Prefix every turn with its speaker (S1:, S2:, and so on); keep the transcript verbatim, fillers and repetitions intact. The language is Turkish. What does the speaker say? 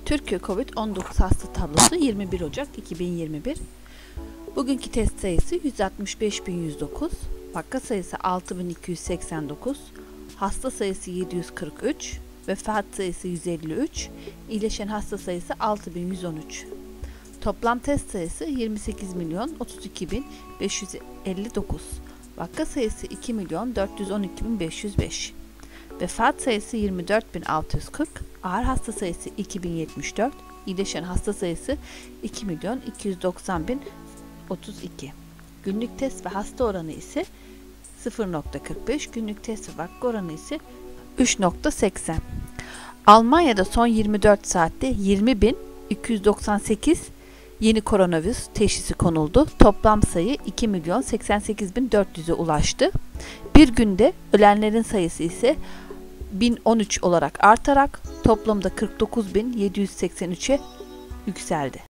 S1: Türkiye Covid on dokuz hasta tablosu yirmi bir Ocak iki bin yirmi bir. Bugünkü test sayısı yüz altmış beş bin yüz dokuz, vaka sayısı altı bin iki yüz seksen dokuz, hasta sayısı yedi yüz kırk üç, vefat sayısı yüz elli üç, iyileşen hasta sayısı altı bin yüz on üç. Toplam test sayısı yirmi sekiz milyon otuz iki bin beş yüz elli dokuz, vaka sayısı iki milyon dört yüz on iki bin beş yüz beş. Vefat sayısı yirmi dört bin altı yüz kırk, ağır hasta sayısı iki bin yetmiş dört, iyileşen hasta sayısı iki milyon iki yüz doksan bin otuz iki. Günlük test ve hasta oranı ise sıfır nokta kırk beş, günlük test ve vaka oranı ise üç nokta seksen. Almanya'da son yirmi dört saatte yirmi bin iki yüz doksan sekiz yeni koronavirüs teşhisi konuldu. Toplam sayı iki milyon seksen sekiz bin dört yüze ulaştı. Bir günde ölenlerin sayısı ise bin on üç olarak artarak toplamda kırk dokuz bin yedi yüz seksen üçe yükseldi.